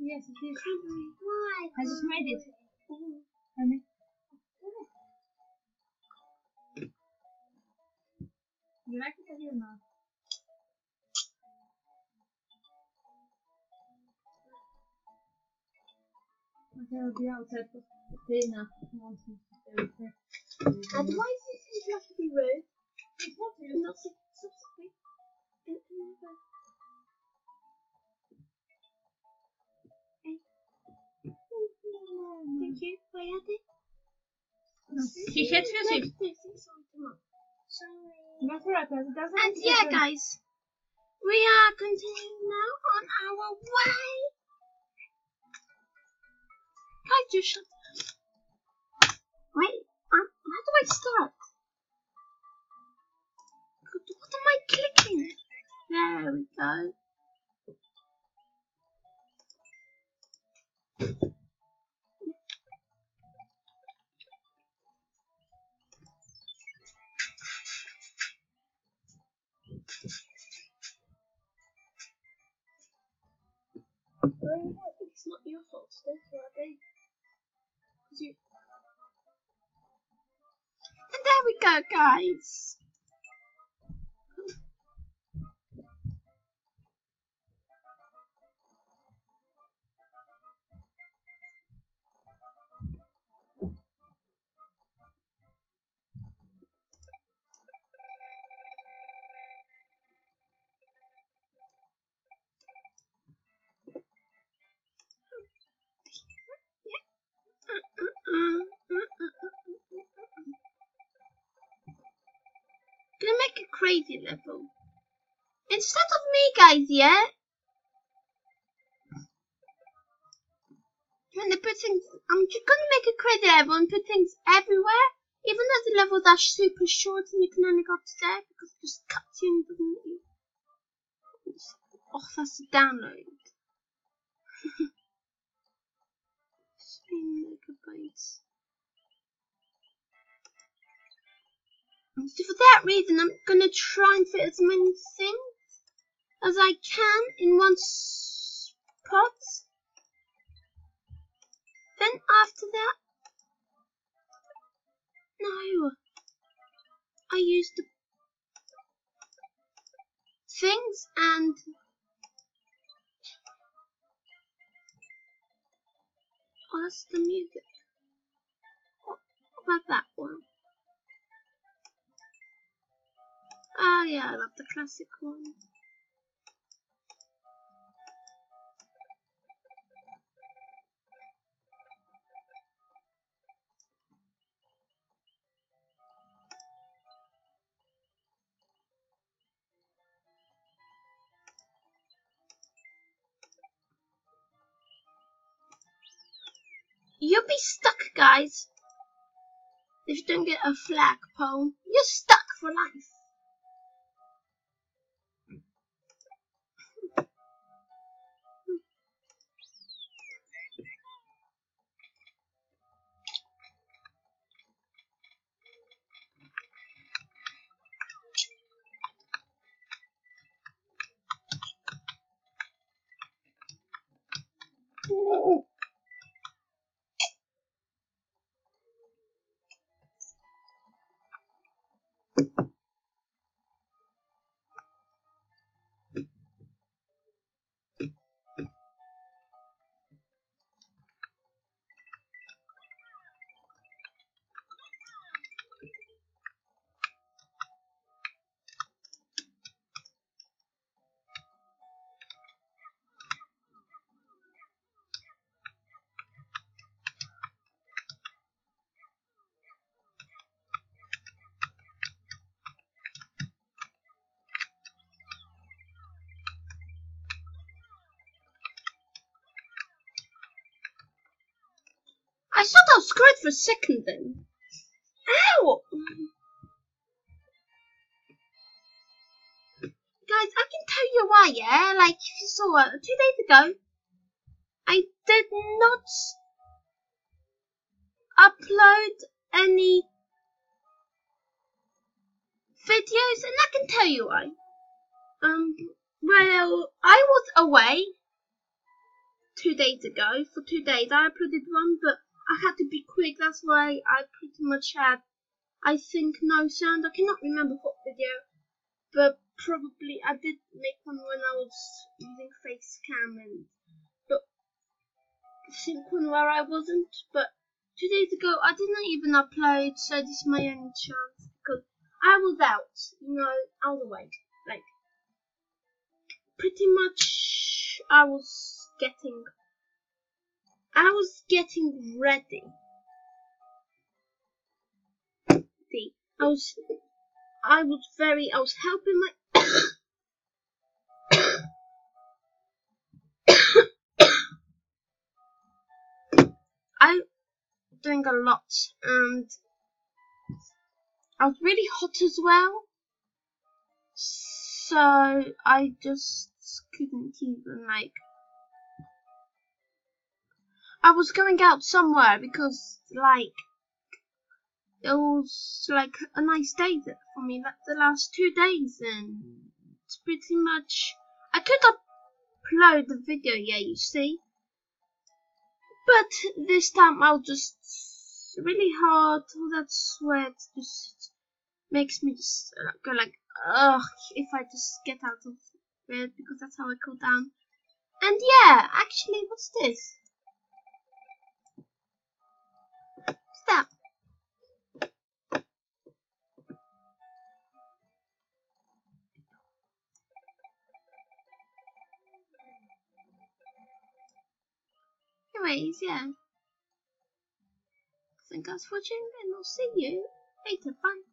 Yes, it is. Why? I just made it. Oh. Honey. You like it or not? Okay, I'll be outside for dinner. Otherwise, it has to be rude. It's not Not so quick. Thank you. Vad är det? T-shirt för sig. Sorry. Varför att det doesn't And yeah, guys, we are continuing now on our way. Guys, you shut. Wait, how do I start? What am I clicking? There we go. It's not your fault, that's right. And there we go, guys. Gonna make a crazy level. Instead of me, guys, yeah? I'm just gonna make a crazy level and put things everywhere. Even though the levels are super short and you can only go up to there because it just cuts you and doesn't let you. Oh, that's the download. 3 megabytes. And so for that reason, I'm gonna try and fit as many things as I can in one spot. Then after that, no, I used the things and oh, that's the music. What about that one? Oh yeah, I love the classic one. You'll be stuck, guys. If you don't get a flagpole, you're stuck for life. I thought I was screwed for a second then. Ow! Guys, I can tell you why, yeah? Like, if you saw it 2 days ago, I did not upload any videos, and I can tell you why. Well, I was away, 2 days ago. For 2 days I uploaded one, but I had to be quick. That's why I pretty much had, I think, no sound. I cannot remember what video, but probably I did make one when I was using Facecam, but I think one where I wasn't. But 2 days ago I didn't even upload, so this is my only chance because I was out, out of the way. Like, pretty much I was getting ready. I was helping my I doing a lot, and I was really hot as well, so I just couldn't even, like, I was going out somewhere because, like, it was like a nice day for me, like the last 2 days, and it's pretty much, I could upload the video, yeah, you see, but this time I'll just really hard, all that sweat just makes me just go like, ugh, if I just get out of bed, because that's how I cool down. And yeah, actually, what's this? What's that? Anyways, yeah. Thank you guys for watching, and I'll see you later. Bye.